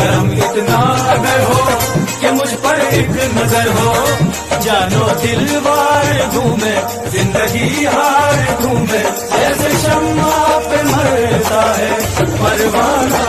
करम इतना अगर हो कि मुझ पर एक नजर हो, जानो दिल वार घूमे जिंदगी हार घूमे, जैसे शम्मा पे मरता है परवाना